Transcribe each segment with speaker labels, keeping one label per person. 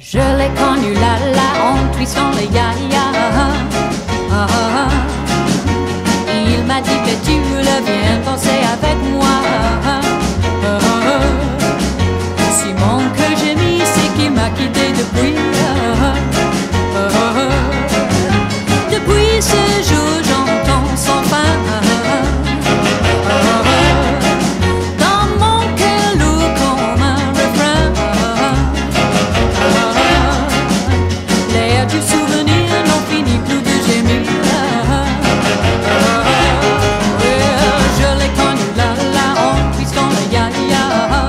Speaker 1: Je l'ai connu là, là, en twistant les ya-ya. Il m'a dit Petula, viens danser avec moi. Simon que j'ai mis, c'est qui m'a quitté depuis. Depuis ce jour, j'entends son fin. Dans mon cœur lourd comme un refrain. L'air du souvenir n'en finit plus de gémir. Je l'ai connu là, là, en twistant le ya-ya.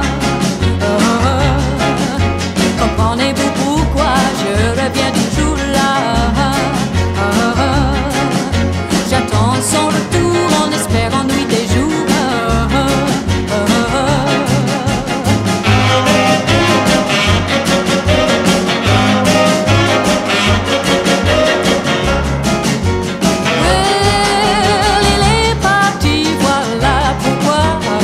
Speaker 1: Comprenez-vous pourquoi je reviens toujours là? J'attends son retour en espérant nuit et jour. Il est parti, voilà pourquoi.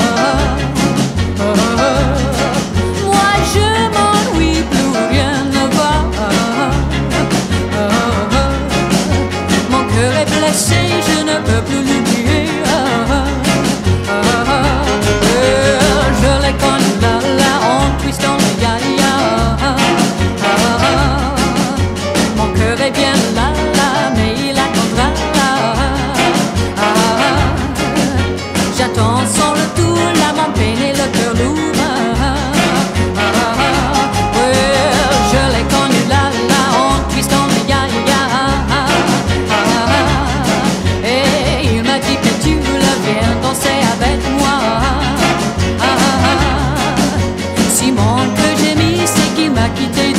Speaker 1: Moi je m'ennuie, plus rien ne va. Mon cœur est blessé, je ne peux plus l'oublier. Je l'ai connu là, là, en twistant le ya-ya. Mon cœur est bien là, là, mais il attendra là. J'attends son retour, l'âme peine et le cœur lourd. Je l'ai connu là, là, en twistant le ya-ya. Et il m'a dit Petula, viens danser avec moi. Simon que j'ai mis, c'est qui m'a quitté